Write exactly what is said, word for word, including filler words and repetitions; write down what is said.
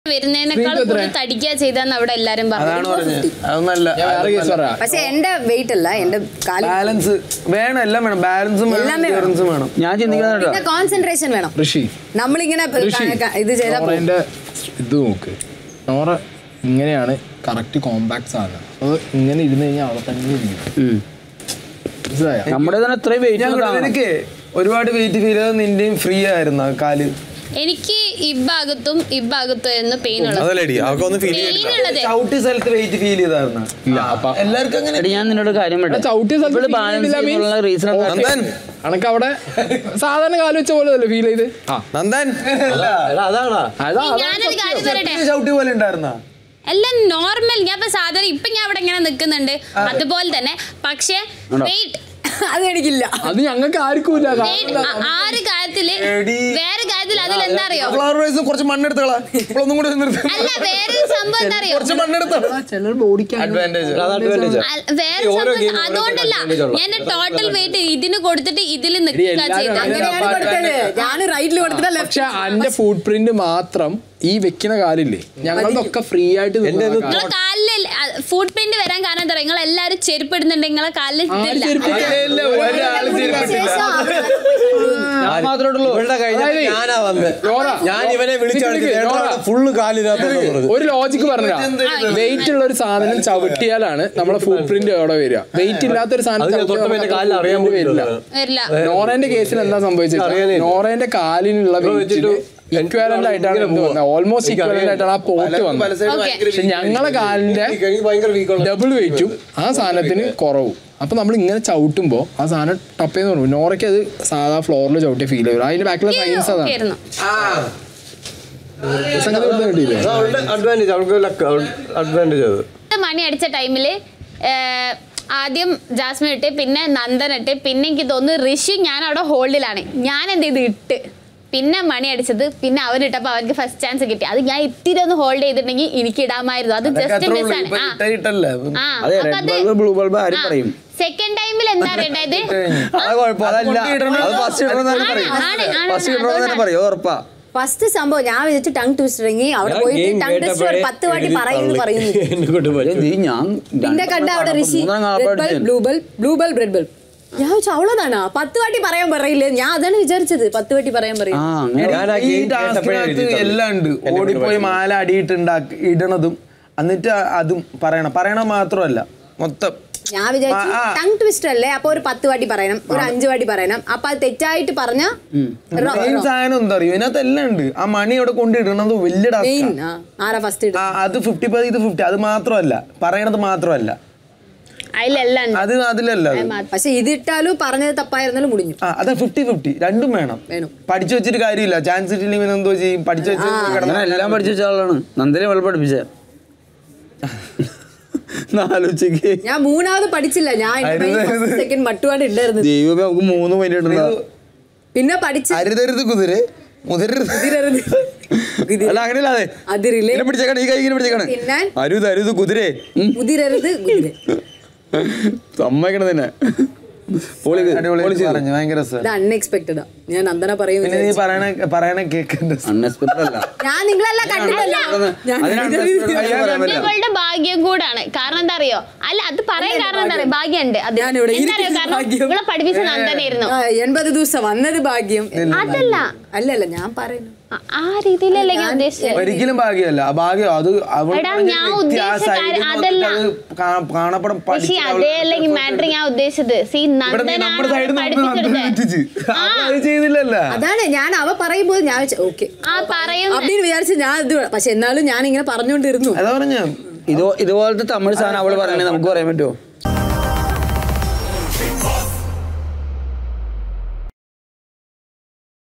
വരുന്നതിനേക്കാൾ കൂടുതൽ തടിക്കുക ചെയ്താന്ന് അവിടെ എല്ലാരും പറഞ്ഞു. പക്ഷെ എന്റെ വെയിറ്റ് അല്ല, എന്റെ ബാലൻസ് വേണം, എല്ലാം വേണം, ബാലൻസും വേണം. ഞാൻ ചിന്തിക്കുന്ന കോൺസെൻട്രേഷൻ വേണം. നമ്മളിങ്ങനെ ഇത് ചെയ്താൽ ഇത് നോക്ക്, നോറ ഇങ്ങനെയാണ് കറക്റ്റ് കോമ്പാക്ട് സാധനം. അപ്പൊ ഇങ്ങനെ ഇരുന്ന് കഴിഞ്ഞാൽ അവിടെ തന്നെ ഇരിക്കും. നമ്മുടെ തന്നെ അത്രയും വെയിറ്റ്. എനിക്ക് ഒരുപാട് വെയിറ്റ് ഫീൽ ചെയ്തത് നിന്റെയും ഫ്രീ ആയിരുന്നു കാല്. എനിക്ക് ഇഭാഗത്തും ഇഭാഗത്തും ആയിരുന്നു പെയിൻ ഉള്ളത്. ചവിട്ടിയ സ്ഥലത്ത് വെയിറ്റ് ഫീൽ ചെയ്തായിരുന്നു എല്ലാവർക്കും അങ്ങനെ. ഞാൻ നിന്നോട് കാര്യം ചവിട്ടിയ അനക്ക് അവിടെ സാധാരണ കാല് വെച്ച പോലെ ഫീൽ ചെയ്ത് ഞാനൊരു കാര്യം പറയട്ടെ, ചവിട്ടി പോലെ ഉണ്ടായിരുന്ന എല്ലാം നോർമൽ. ഞാൻ ഇപ്പൊ സാധാരണ ഇപ്പൊ ഞാൻ അവിടെ ഇങ്ങനെ നിക്കുന്നുണ്ട് അതുപോലെ തന്നെ. പക്ഷെ വെയിറ്റ് അത് എനിക്കില്ല, അത് ഞങ്ങൾക്ക് ആർക്കും ഇല്ല. ആ ഒരു കാര്യത്തില് വേറെ കാര്യത്തിൽ അതിൽ എന്താ അറിയോ, കുറച്ച് മണ്ണെടുത്തോളാം. അല്ല വേറൊരു സംഭവം എന്താ അറിയോ, ചിലർ ബോഡിക്ക് വേറെ സംഭവം അതുകൊണ്ടല്ല ഞാൻ ടോട്ടൽ വെയിറ്റ് ഇതിന് കൊടുത്തിട്ട് ഇതിൽ നിൽക്കുക ചെയ്തത്. ഞാൻ റൈറ്റിൽ കൊടുത്തിട്ട് പക്ഷെ എന്റെ ഫുട് പ്രിന്റ് മാത്രം ഈ വെക്കുന്ന കാലില്ലേ, ഞങ്ങളതൊക്കെ ഫ്രീ ആയിട്ട്. നിങ്ങളെ കാലില് ഫുട് പ്രിന്റ് വരാൻ കാരണം എന്താ പറയുക, നിങ്ങൾ എല്ലാവരും ചെരുപ്പ് ഇടുന്നുണ്ട്, നിങ്ങളെ കാലിൽ ഒരു ലോജിക്ക് പറഞ്ഞ വെയിറ്റ് ഉള്ള ഒരു സാധനം ചവിട്ടിയാലാണ് നമ്മളെ ഫുട് പ്രിന്റ് അവിടെ വരിക. വെയിറ്റ് ഇല്ലാത്തൊരു സാധനം അറിയാൻ വരില്ല. നോറേന്റെ കേസിൽ എന്താ സംഭവിച്ചത്, നോറേന്റെ കാലിനുള്ള വെയിറ്റ് ഇക്വാലന്റ് ആയിട്ടാണ്, ഓൾമോസ്റ്റ് ഇക്വാലന്റ് ആയിട്ടാണ് ആ പോട്ട് വന്നത്. പക്ഷെ ഞങ്ങളെ കാലിന്റെ ഡബിൾ വെയിറ്റും ആ സാധനത്തിന് കുറവും. അപ്പൊ നമ്മൾ ഇങ്ങനെ ചവിട്ടുമ്പോ ആ സാധനം ടപ്പേന്ന് പറഞ്ഞു. നോറയ്ക്ക് അത് സാധാ ഫ്ലോറിൽ ചവിട്ടിയ ഫീൽ ചെയ്യും. അതിന്റെ ബാക്കിലെ സയൻസ് അതാണ്. മണി അടിച്ച ടൈമില് ആദ്യം ജാസ്മിൻ ഇട്ട്, പിന്നെ നന്ദൻ ഇട്ട്, പിന്നെ എനിക്ക് തോന്നുന്നു ഋഷി ഞാൻ അവിടെ ഹോൾഡിലാണ്. ഞാൻ എന്ത് ചെയ്ത് ഇട്ട് പിന്നെ മണി അടിച്ചത്, പിന്നെ അവൻ ഇട്ടപ്പോ അവർക്ക് ഫസ്റ്റ് ചാൻസ് കിട്ടി. അത് ഞാൻ ഇത്തിരി ഒന്ന് ഹോൾഡ് ചെയ്തിട്ടുണ്ടെങ്കിൽ എനിക്ക് ഇടാമായിരുന്നു. അത് ജസ്റ്റ് മിസ് ആണ്. സെക്കൻഡ് ടൈമിൽ എന്താ അറിയണ്ടത്, ഫസ്റ്റ് സംഭവം ഞാൻ വിചാരിച്ചു ടങ് ട്വിസ്റ്റർ ഇറങ്ങി അവിടെ പോയിട്ട് ടങ് ട്വിസ്റ്റർ പത്ത് വാട്ടി പറയുന്നു പറയുന്നു പിന്നെ കണ്ട അവിടെ Rishi blue bell blue bell bread bell. ഞാൻ വെച്ചാൽ അവളതാണോ പത്ത് വാട്ടി പറയാൻ പറയില്ലേ, ഞാൻ അതാണ് വിചാരിച്ചത് പത്ത് വാട്ടി പറയാൻ പറയും. എല്ലാം ഉണ്ട്, ഓടിപ്പോയി മാല അടിയിട്ടുണ്ടാക്കി ഇടണതും എന്നിട്ട് അതും പറയണം. പറയണ മാത്രമല്ല മൊത്തം ഞാൻ വിചാരിച്ചു ടങ് ട്വിസ്റ്റർ അല്ലേ, അപ്പൊ ഒരു പത്ത് വാട്ടി പറയണം, ഒരു അഞ്ചു വാട്ടി പറയണം. അപ്പൊ അത് തെറ്റായിട്ട് പറഞ്ഞ സാധനം എന്താ അറിയോ, ഇതിനകത്ത് എല്ലാം ഉണ്ട്. ആ മണി അവിടെ കൊണ്ടിടണത് വലിയ ആരാ ഫസ്റ്റ് അത് ഫിഫ്റ്റി ഇത് ഫിഫ്റ്റി അത് മാത്രമല്ല, പറയണത് മാത്രമല്ല അത് അതിലല്ല. പക്ഷെ ഇതിട്ടാലും പറഞ്ഞത് തപ്പായിരുന്നാലും മുടിഞ്ഞു. അത് ഫിഫ്റ്റി ഫിഫ്റ്റി രണ്ടും വേണം. പഠിച്ചു വെച്ചിട്ട് കാര്യമില്ല, ചാൻസ് ഇട്ടില്ലെങ്കിൽ എന്തോ ചെയ്യും. പഠിച്ചു വെച്ചാൽ എല്ലാം പഠിച്ചു വെച്ച ആളാണ് നന്ദനെ വെള്ളം പഠിപ്പിച്ച. ഞാൻ മൂന്നാമത് പഠിച്ചില്ല, ഞാൻ സെക്കൻഡ് മട്ടുപാട് ഉണ്ടായിരുന്നു. ദൈവമേ നമുക്ക് മൂന്ന് മിനിറ്റ് പിന്നെ പഠിച്ചു അരുതരുത് കുതിര മുതിരരുത് അങ്ങനെയല്ലാതെ പിടിച്ചേക്കാണ് ഈ കൈ ഇങ്ങനെ പിടിച്ചേക്കാണ്. അരുത് അരുത് കുതിരേ മുതിരരുത് കുതിര സമ്മതിക്കണം തന്നെ. അൺഎക്സ്പെക്ടഡാ. ഞാൻ നന്ദന പറയുന്നത് ഞാൻ നിങ്ങളെല്ലാം കണ്ടിട്ടല്ലോ. നിങ്ങളുടെ ഭാഗ്യം കൂടാണ്. കാരണം എന്താ അറിയോ, അല്ല അത് പറയാൻ കാരണം എന്താ അറിയോ, ഭാഗ്യമുണ്ട്. അത് നിങ്ങളെ പഠിപ്പിച്ച നന്ദനായിരുന്നു. എൺപത് ദിവസം വന്നത് ഭാഗ്യം അതല്ല. അല്ലല്ല ഞാൻ പറയുന്നു ആ രീതിയിലല്ലേ ഞാൻ ഉദ്ദേശിച്ചത്. ഒരിക്കലും ഭാഗ്യമല്ല ആ ഭാഗ്യം. അത് ഞാൻ ഉദ്ദേശിച്ച അതല്ല, അതേയല്ല ഈ മാറ്റർ ഞാൻ ഉദ്ദേശിച്ചത്. സീ നന്ദനാണ് പഠിപ്പിച്ചെടുത്തത്. അതാണ് ഞാൻ അവ പറയുമ്പോൾ ഞാൻ ഓക്കെ அப்படின்னு വിചാരിച്ചു ഞാൻ ഇത്. പക്ഷെ എന്നാലും ഞാൻ ഇങ്ങനെ പറഞ്ഞുകൊണ്ടിരുന്നു. അതാ പറഞ്ഞ ഇതുപോലത്തെ തമിഴ് സാധനം അവള് പറയണേ നമുക്ക് പറയാൻ പറ്റുമോ?